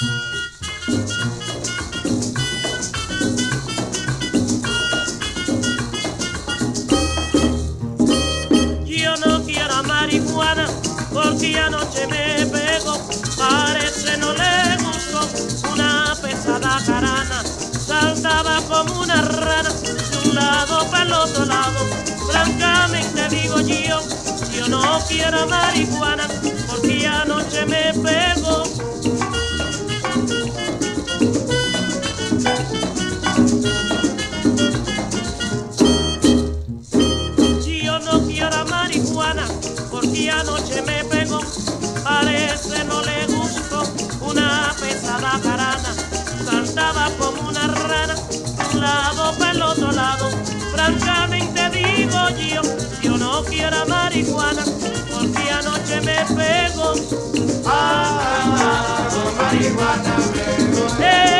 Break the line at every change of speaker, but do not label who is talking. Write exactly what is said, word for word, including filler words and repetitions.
Yo no quiero marihuana porque anoche me pegó, parece no le gustó una pesada carana, saltaba como una rana de un lado para el otro lado. Francamente digo yo, yo no quiero marihuana porque anoche me pegó. Yo no quiero marihuana porque anoche me pegó, parece no le gustó una pesada carana, saltaba como una rana de un lado para el otro lado. Francamente digo yo, yo no quiero marihuana porque anoche me pegó.
Ah, ah, ah, marihuana me pegó.
Eh,